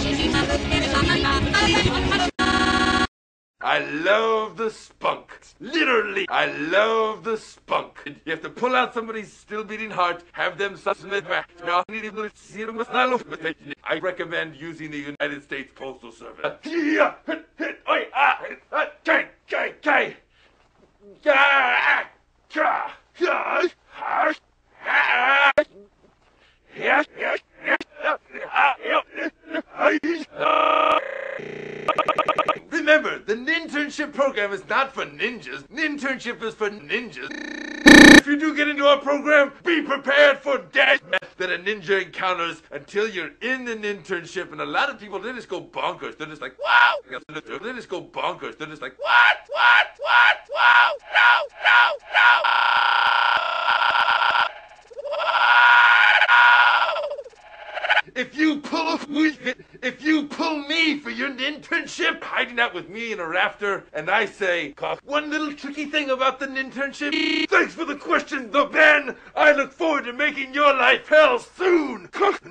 I love the spunk. Literally, I love the spunk. You have to pull out somebody's still beating heart, have them submit back. I recommend using the United States Postal Service. Remember, the Ninternship program is not for ninjas. Ninternship is for ninjas. If you do get into our program, be prepared for death that a ninja encounters until you're in the Ninternship. And a lot of people, they just go bonkers. They're just like, wow! They just go bonkers. They're just like, what? Wow! No! If you pull me for your internship, hiding out with me in a rafter, and I say, one little tricky thing about the internship. Thanks for the question, the Ben. I look forward to making your life hell soon.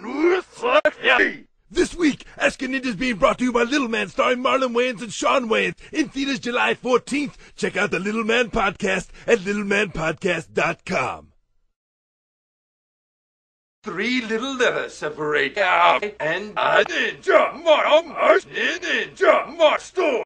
This week, Ask a Ninja is being brought to you by Little Man, starring Marlon Wayans and Sean Wayans, in theaters July 14th. Check out the Little Man Podcast at littlemanpodcast.com. 3 little letters separate out and a ninja. Ninja, store.